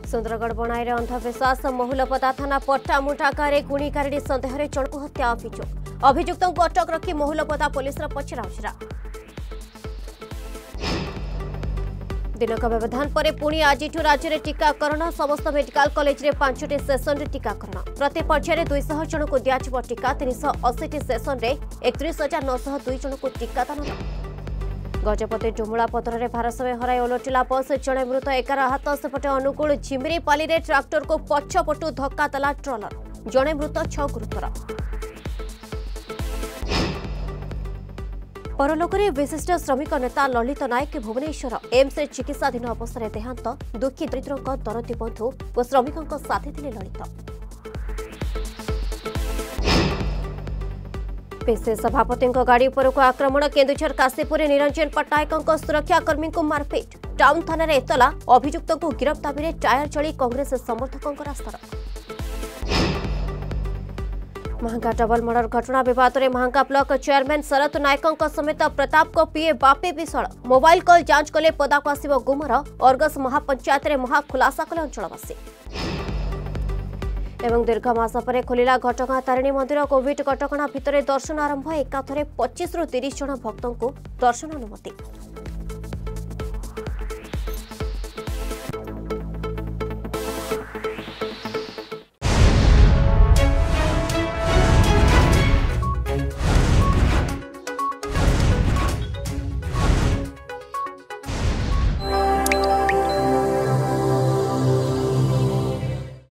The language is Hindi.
सुंदरगढ़ बनाई अंधविश्वास महुलपदा थाना पट्टामुटाकारे गुणीकारिणी सन्देह जणक हत्या अभियुक्त अटक रखी महुलपदा पुलिस पचराउचरा दिनक व्यवधान पर पुणी आज राज्य में टीकाकरण समस्त मेडिकल कॉलेज रे 5टी सेसन रे टीकाकरण प्रति पर्याय 200 जन को दिया टीका 380 सेसन रे 31,902 जन को टीकादान गजपति डुमुला पदरर भारसाम्य हराई ओलटिला बस जड़े मृत 11 आहत सेपटे अनुकूल झिमिरीपाली रे ट्राक्टर को पछपटू धक्का देला ट्रलर जड़े मृत 6 गुरुतर परलोकरे विशिष्ट श्रमिक नेता ललित नायक भुवनेश्वर एम्स चिकित्साधीन अवस्था देहांत दुखी दरिद्रों दरदी बंधु और श्रमिकों साथी थे ललित पीसी सभापति गाड़ी उपरक आक्रमण केन्दुझर काशीपुर निरंजन पट्टनायक सुरक्षाकर्मी को मारपिट टाउन थाना एतला अभियुक्त को गिरफ्त दाबी टायर चली कांग्रेस समर्थकों रास्तार महंगा डबलमर घटना बद में महंगा ब्लॉक चेयरमैन शरत नायक समेत प्रताप को पीए बापे विशाल मोबाइल कॉल जांच कले पदा को आसिब गुमर अर्गस महापंचायत में महा खुलासा कले अंचलवासी एवं दीर्घ मास पर खोलिला घटगां तारिणी मंदिर कोविड कटकणा भितर दर्शन आरंभ एकाथरे 25 ରୁ 30 जन भक्तों को दर्शन अनुमति।